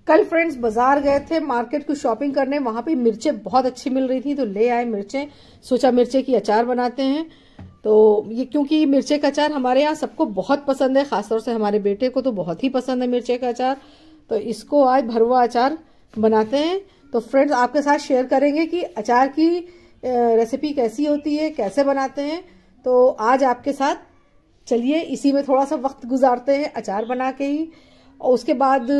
कल फ्रेंड्स बाजार गए थे मार्केट की शॉपिंग करने, वहां पे मिर्चें बहुत अच्छी मिल रही थी तो ले आए मिर्चें। सोचा मिर्चे की अचार बनाते हैं। तो ये क्योंकि मिर्चे का अचार हमारे यहाँ सबको बहुत पसंद है, खासतौर से हमारे बेटे को तो बहुत ही पसंद है मिर्चे का अचार। तो इसको आज भरवा अचार बनाते हैं। तो फ्रेंड्स आपके साथ शेयर करेंगे कि अचार की रेसिपी कैसी होती है, कैसे बनाते हैं। तो आज आपके साथ चलिए इसी में थोड़ा सा वक्त गुजारते हैं अचार बना के ही। और उसके बाद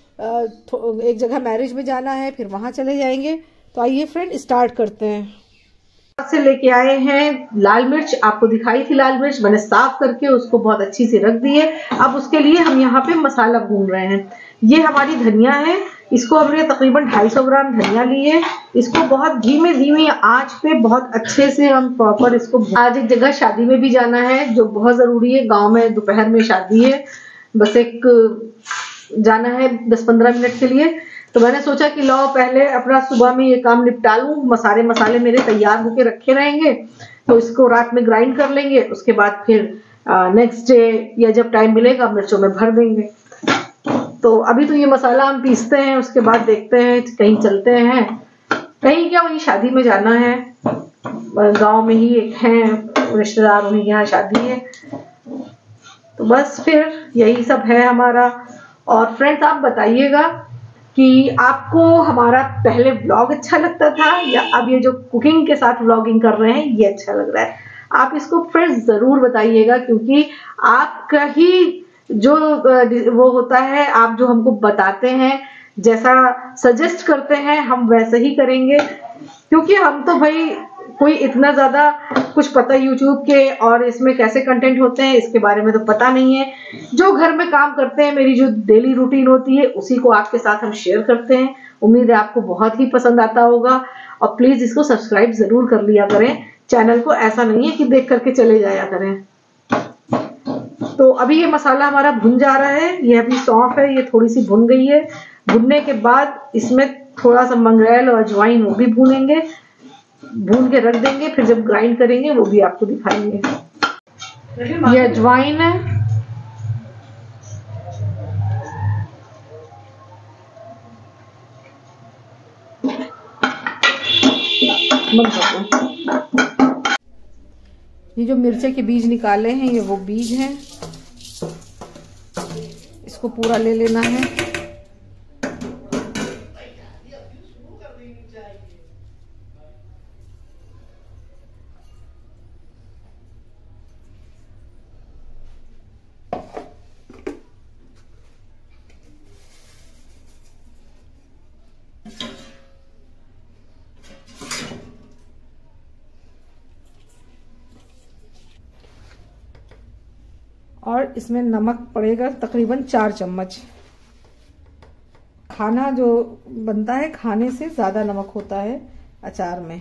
एक जगह मैरिज में जाना है, फिर वहां चले जाएंगे। तो आइए फ्रेंड स्टार्ट करते हैं। से लेके आए हैं लाल मिर्च, आपको दिखाई थी लाल मिर्च, मैंने साफ करके उसको बहुत अच्छी से रख दी है। अब उसके लिए हम यहाँ पे मसाला भून रहे हैं। ये हमारी धनिया है, इसको हमने तकरीबन 250 ग्राम धनिया ली है। इसको बहुत धीमी आंच पे बहुत अच्छे से हम प्रॉपर इसको। आज एक जगह शादी में भी जाना है जो बहुत जरूरी है, गाँव में दोपहर में शादी है, बस एक जाना है 10-15 मिनट के लिए। तो मैंने सोचा कि लो पहले अपना सुबह में ये काम निपटा लूं, मसाले मेरे तैयार होके रखे रहेंगे तो इसको रात में ग्राइंड कर लेंगे। उसके बाद फिर नेक्स्ट डे या जब टाइम मिलेगा मिर्चों में भर देंगे। तो अभी तो ये मसाला हम पीसते हैं, उसके बाद देखते हैं कहीं चलते हैं। कहीं क्या, वही शादी में जाना है, गांव में ही एक है रिश्तेदार, उन्हीं के यहाँ शादी है। तो बस फिर यही सब है हमारा। और फ्रेंड्स आप बताइएगा कि आपको हमारा पहले व्लॉग अच्छा लगता था या अब ये जो कुकिंग के साथ व्लॉगिंग कर रहे हैं ये अच्छा लग रहा है। आप इसको फ्रेंड्स जरूर बताइएगा, क्योंकि आपका ही जो वो होता है, आप जो हमको बताते हैं, जैसा सजेस्ट करते हैं हम वैसे ही करेंगे। क्योंकि हम तो भाई कोई इतना ज्यादा कुछ पता यूट्यूब के और इसमें कैसे कंटेंट होते हैं इसके बारे में तो पता नहीं है। जो घर में काम करते हैं, मेरी जो डेली रूटीन होती है उसी को आपके साथ हम शेयर करते हैं। उम्मीद है आपको बहुत ही पसंद आता होगा। और प्लीज इसको सब्सक्राइब जरूर कर लिया करें चैनल को, ऐसा नहीं है कि देख करके चले जाया करें। तो अभी ये मसाला हमारा भुन जा रहा है। ये अभी सौंफ है, ये थोड़ी सी भुन गई है। भुनने के बाद इसमें थोड़ा सा मंगरेल और अजवाइन वो भी भूनेंगे, भून के रख देंगे। फिर जब ग्राइंड करेंगे वो भी आपको दिखाएंगे। ये अजवाइन है, ये जो मिर्चे के बीज निकाले हैं ये वो बीज हैं, इसको पूरा ले लेना है। और इसमें नमक पड़ेगा तकरीबन 4 चम्मच। खाना जो बनता है खाने से ज्यादा नमक होता है अचार में।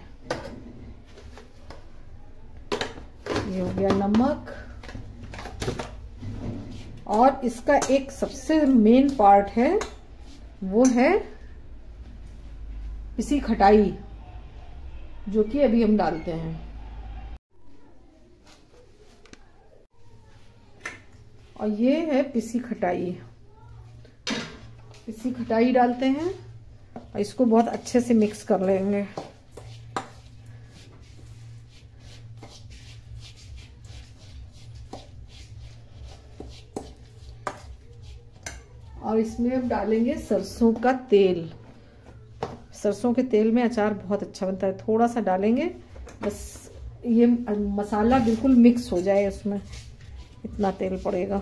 ये हो गया नमक। और इसका एक सबसे मेन पार्ट है, वो है पिसी खटाई, जो कि अभी हम डालते हैं। और ये है पिसी खटाई, पिसी खटाई डालते हैं और इसको बहुत अच्छे से मिक्स कर लेंगे। और इसमें अब डालेंगे सरसों का तेल। सरसों के तेल में अचार बहुत अच्छा बनता है। थोड़ा सा डालेंगे, बस ये मसाला बिल्कुल मिक्स हो जाए उसमें, इतना तेल पड़ेगा।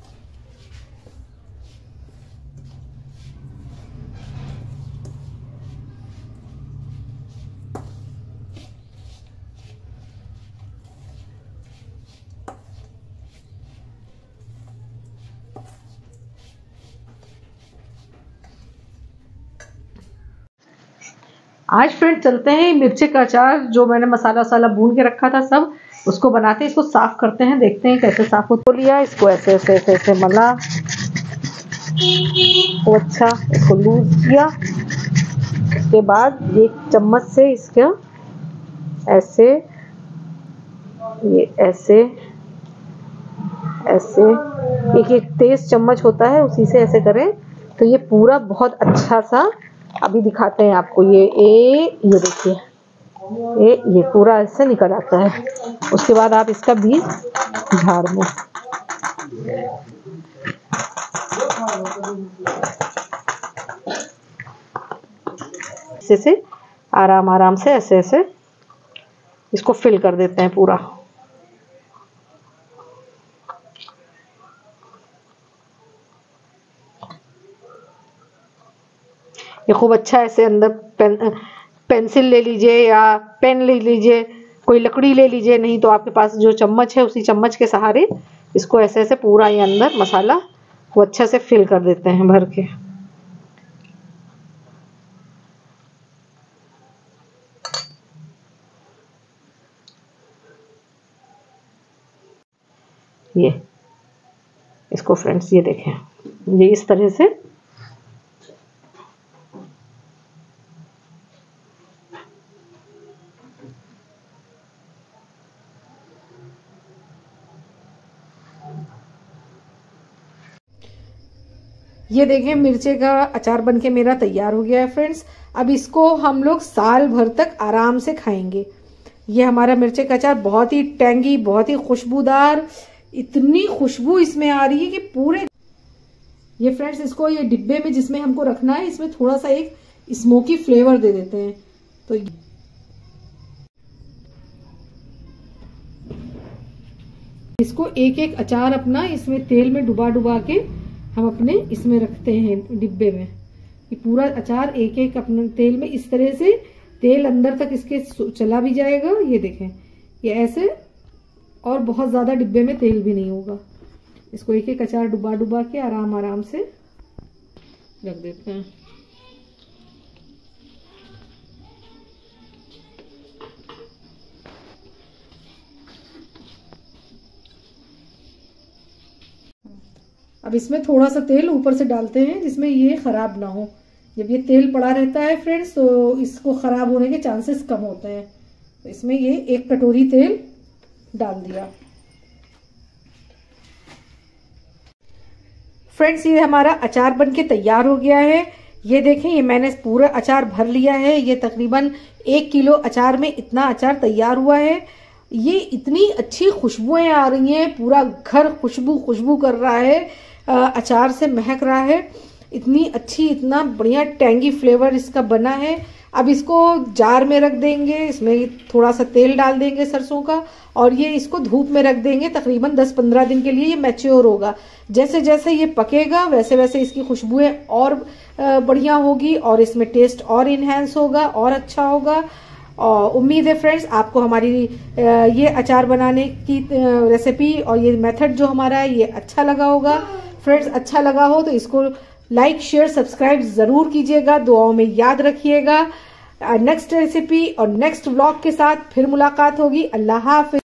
आज फ्रेंड चलते हैं मिर्चे का अचार, जो मैंने मसाला वसाला भून के रखा था सब, उसको बनाते हैं। इसको साफ करते हैं, देखते हैं कैसे साफ हो। लिया इसको ऐसे ऐसे ऐसे ऐसे मला, तो अच्छा इसको लूज किया। उसके बाद एक चम्मच से इसका ऐसे, ये ऐसे ऐसे एक एक तेज चम्मच होता है उसी से ऐसे करें तो ये पूरा बहुत अच्छा सा अभी दिखाते हैं आपको। ये देखिए, ये पूरा इससे निकल आता है। उसके बाद आप इसका बीज झाड़ दें। ऐसे आराम से ऐसे इसको फिल कर देते हैं पूरा। ये खूब अच्छा ऐसे अंदर पेंसिल ले लीजिए या पेन ले लीजिए, कोई लकड़ी ले लीजिए, नहीं तो आपके पास जो चम्मच है उसी चम्मच के सहारे इसको ऐसे पूरा ये अंदर मसाला वो अच्छे से फिल कर देते हैं भर के। ये इसको फ्रेंड्स ये देखें, ये इस तरह से ये देखें मिर्चे का अचार बनके मेरा तैयार हो गया है फ्रेंड्स। अब इसको हम लोग साल भर तक आराम से खाएंगे। ये हमारा मिर्चे का अचार बहुत ही टेंगी, बहुत ही खुशबूदार, इतनी खुशबू इसमें आ रही है कि पूरे ये फ्रेंड्स इसको ये डिब्बे में जिसमें हमको रखना है इसमें थोड़ा सा एक स्मोकी फ्लेवर दे देते हैं। तो इसको एक एक अचार अपना इसमें तेल में डुबा के हम अपने इसमें रखते हैं डिब्बे में। ये पूरा अचार एक एक अपने तेल में इस तरह से तेल अंदर तक इसके चला भी जाएगा। ये देखें ये ऐसे, और बहुत ज्यादा डिब्बे में तेल भी नहीं होगा। इसको एक एक अचार डुबा के आराम से रख देते हैं। अब इसमें थोड़ा सा तेल ऊपर से डालते हैं जिसमें ये खराब ना हो। जब ये तेल पड़ा रहता है फ्रेंड्स तो इसको खराब होने के चांसेस कम होते हैं। तो इसमें ये 1 कटोरी तेल डाल दिया। फ्रेंड्स ये हमारा अचार बनके तैयार हो गया है। ये देखें ये मैंने पूरा अचार भर लिया है। ये तकरीबन 1 किलो अचार में इतना अचार तैयार हुआ है। ये इतनी अच्छी खुशबुएं आ रही हैं, पूरा घर खुशबू कर रहा है, अचार से महक रहा है। इतनी अच्छी, इतना बढ़िया टेंगी फ्लेवर इसका बना है। अब इसको जार में रख देंगे, इसमें थोड़ा सा तेल डाल देंगे सरसों का, और ये इसको धूप में रख देंगे तकरीबन 10-15 दिन के लिए। ये मैच्योर होगा। जैसे जैसे ये पकेगा वैसे वैसे इसकी खुशबुएं और बढ़िया होगी और इसमें टेस्ट और इन्हेंस होगा और अच्छा होगा। और उम्मीद है फ्रेंड्स आपको हमारी ये अचार बनाने की रेसिपी और ये मेथड जो हमारा है ये अच्छा लगा होगा। फ्रेंड्स अच्छा लगा हो तो इसको लाइक शेयर सब्सक्राइब जरूर कीजिएगा, दुआओं में याद रखिएगा। नेक्स्ट रेसिपी और नेक्स्ट व्लॉग के साथ फिर मुलाकात होगी। अल्लाह हाफिज।